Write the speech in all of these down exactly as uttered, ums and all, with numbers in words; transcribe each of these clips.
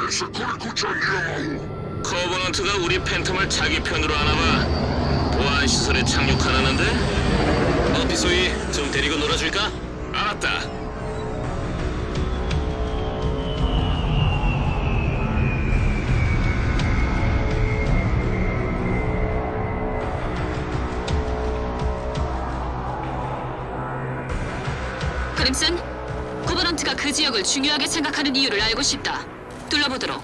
커버넌트가 우리 팬텀을 자기 편으로 하나봐. 보안 시설에 착륙하라는데? 어, 비소이, 좀 데리고 놀아줄까? 알았다. 크림슨, 코버넌트가 그 지역을 중요하게 생각하는 이유를 알고 싶다. 둘러보도록.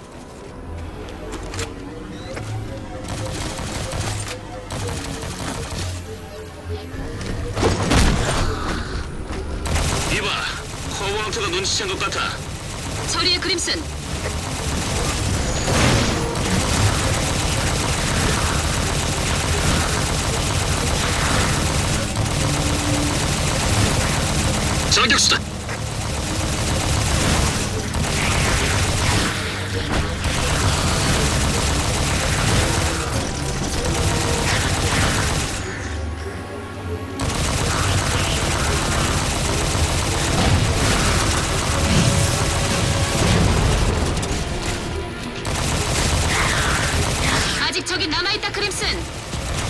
이봐, 코버넌트가 눈치챈 것 같아. 처리해, 크림슨. 저격수다! 아직 적이 남아있다, 크림슨.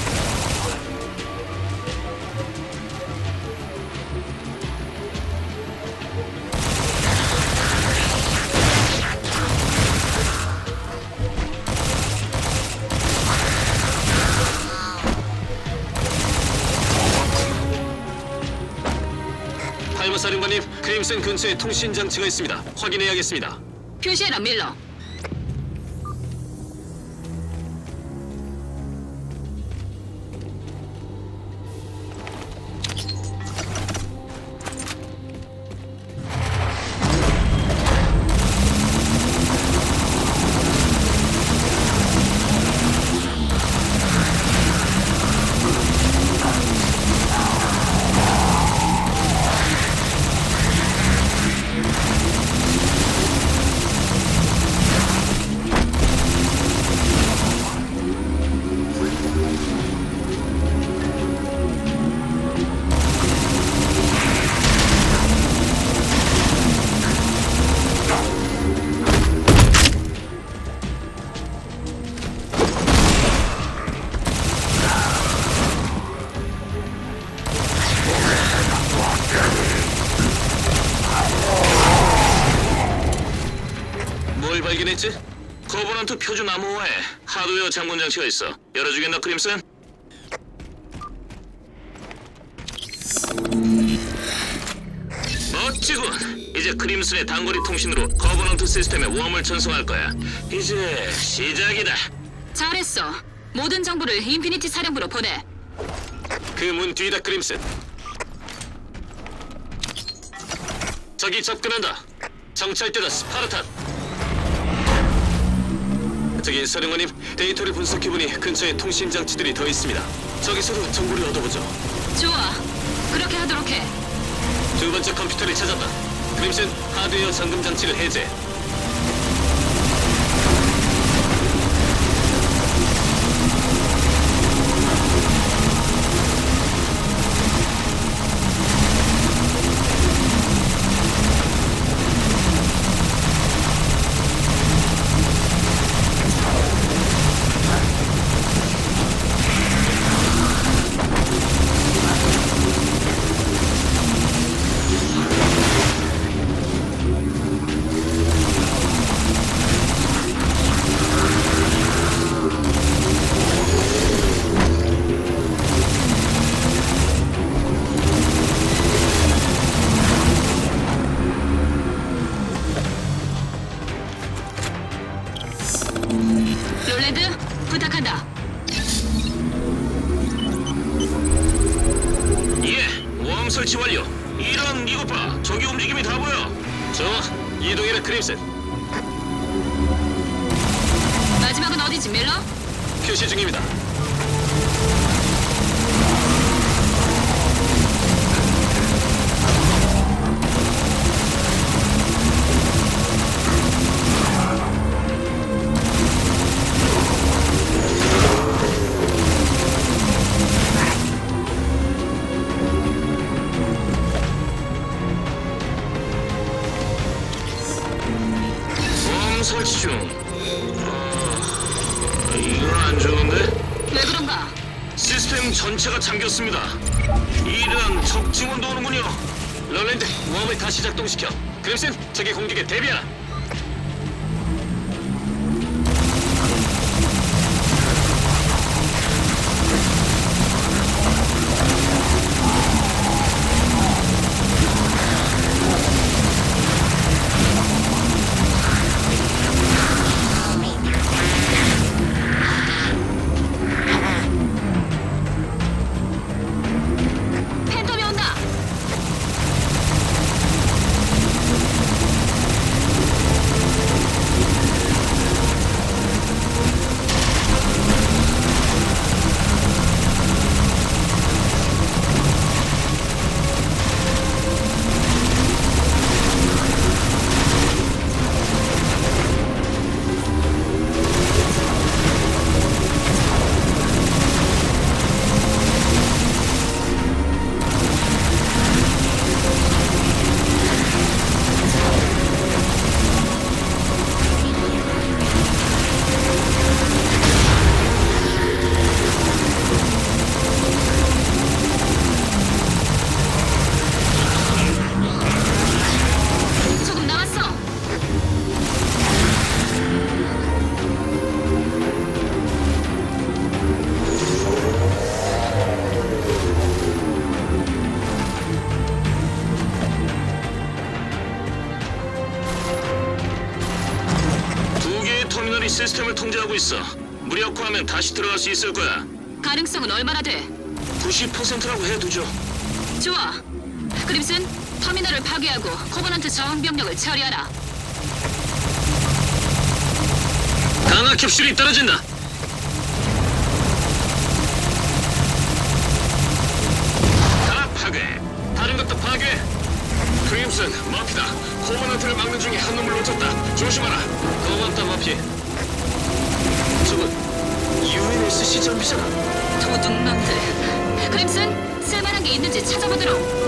사령관님, 크림슨 근처에 통신 장치가 있습니다. 확인해야겠습니다. 표시해라, 밀러. 뭘 발견했지? 커버넌트 표준 암호화에 하드웨어 장문 장치가 있어. 열어주겠나, 크림슨? 멋지군. 이제 크림슨의 단거리 통신으로 커버넌트 시스템에 웜을 전송할 거야. 이제 시작이다. 잘했어. 모든 정보를 인피니티 사령부로 보내. 그 문 뒤다, 크림슨. 저기 접근한다. 정찰대다, 스파르탄. 저기 사령관님, 데이터를 분석해보니 근처에 통신 장치들이 더 있습니다. 저기서도 정보를 얻어보죠. 좋아. 그렇게 하도록 해. 두 번째 컴퓨터를 찾았다. 크림슨, 하드웨어 잠금 장치를 해제. 롤레드, 부탁한다. 예, 웜 설치 완료. 이런, 이것 봐. 저기 움직임이 다 보여. 좋아, 이동해라, 크림슨. 마지막은 어디지, 밀러? 표시 중입니다. 설치 중. 안 좋은데? 왜 그런가? 시스템 전체가 잠겼습니다. 이런 적 증원도 오는군요. 럴랜드, 웜을 다시 작동시켜. 그림슨, 적의 공격에 대비하라. 팬텀이 온다. 조금 남았어. 두 개의 터미널이 시스템을 통제하고 있어. 무력화하면 다시 들어갈 수 있을 거야. 가능성은 얼마나 돼? 구십 퍼센트라고 해두죠. 좋아. 그림슨, 터미널을 파괴하고 코버넌트 저항 병력을 처리하라. 강화 캡슐이 떨어진다. 하나 파괴. 다른 것도 파괴. 크림슨, 머피다. 코버넌트를 막는 중에 한 놈을 놓쳤다. 조심하라. 고맙다, 머피. 저건 유엔에스씨 장비잖아. 도둑놈들. 그림슨, 쓸만한 게 있는지 찾아보도록.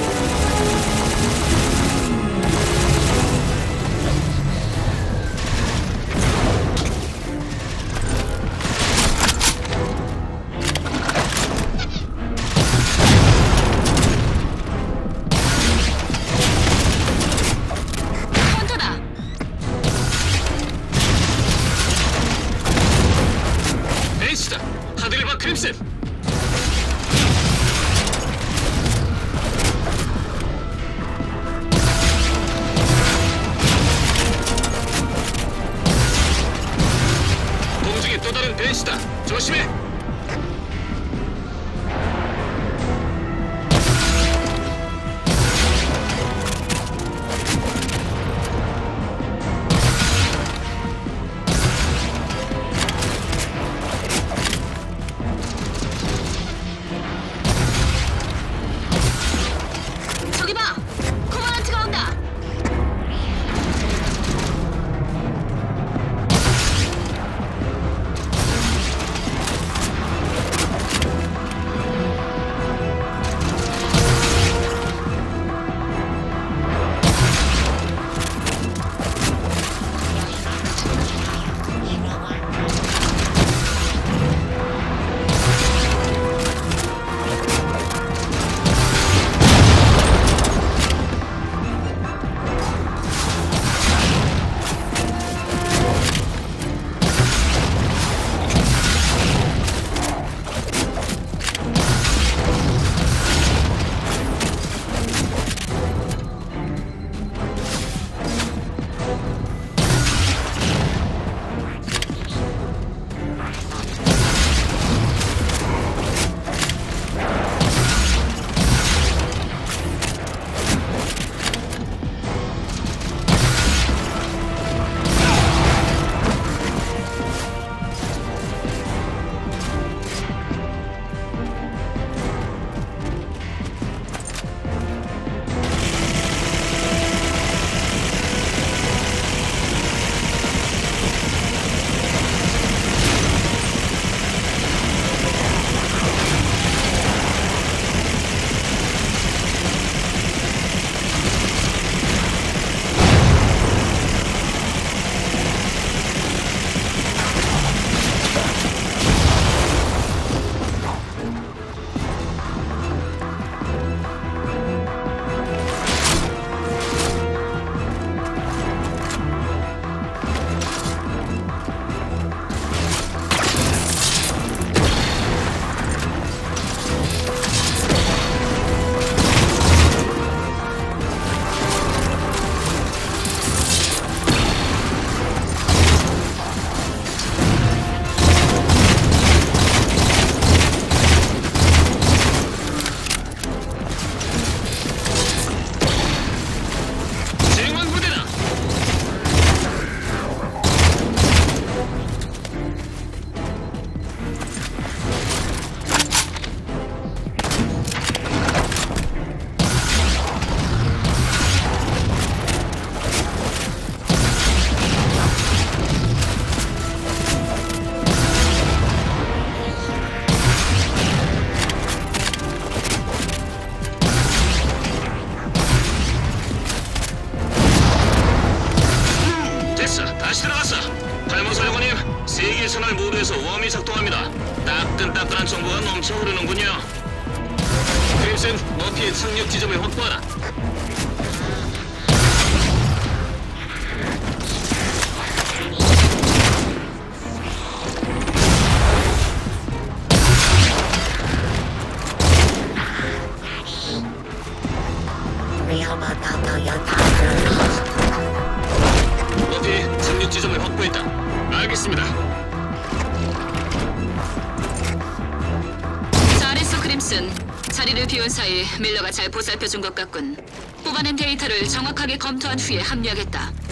헌터다. 에이스다. 하늘을 봐, 크림슨. 공중에 또 다른 벤시다. 조심해. 저기 봐. 코버넌트가 온다. 모두에서 웜이 작동합니다. 따끈따끈한 정보가 넘쳐 흐르는군요. 크림슨, 머피의 착륙 지점을 확보하라. 머피, 착륙 지점을 확보했다. 알겠습니다. 잘했어, 크림슨. 자리를 비운 사이 밀러가 잘 보살펴준 것 같군. 뽑아낸 데이터를 정확하게 검토한 후에 합류하겠다.